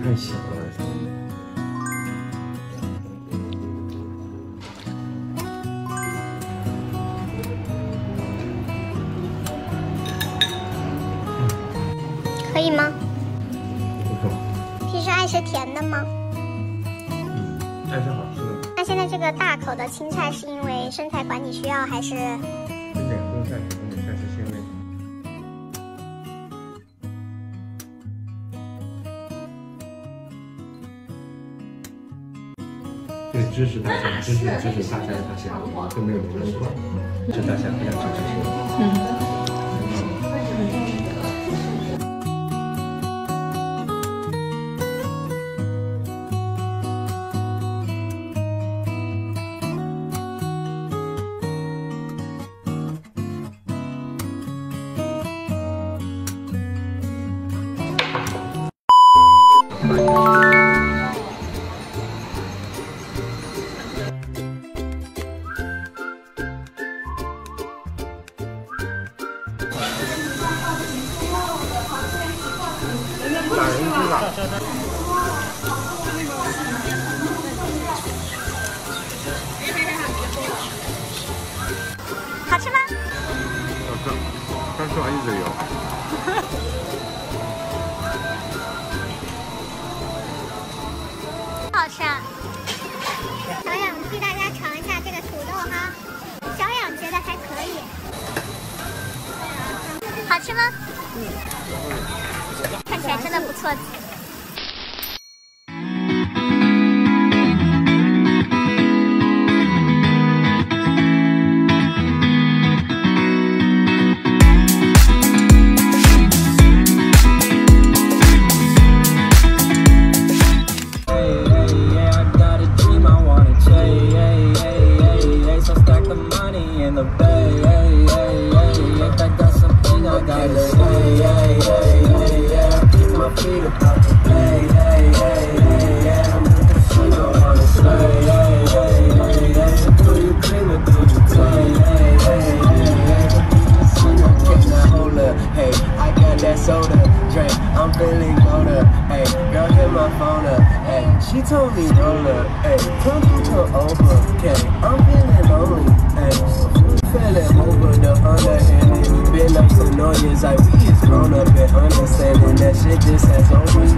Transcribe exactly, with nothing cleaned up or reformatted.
太小了。 可以吗？ 不错。 其实爱吃甜的吗？ 嗯，爱吃好吃的。 那现在这个大口的青菜是因为身材管理需要，还是？ 这点荤菜提供的膳食纤维。对，支持大家，支持支持大家，大家都没有别的说，支持大家非常支持。嗯。打人机了。 好吃吗？ 好吃，刚吃完一嘴油。 好吃啊！小养替大家尝一下这个土豆哈，小养觉得还可以。好吃吗？嗯。看起来真的不错。 Soda drink, I'm feeling colder. Hey, girl, hit my phone up. Hey, she told me roll up. Hey, come to come over. Okay, I'm feeling lonely. Hey, feeling over the underhanded. Been up some noise like we is grown up and understanding that shit just has over.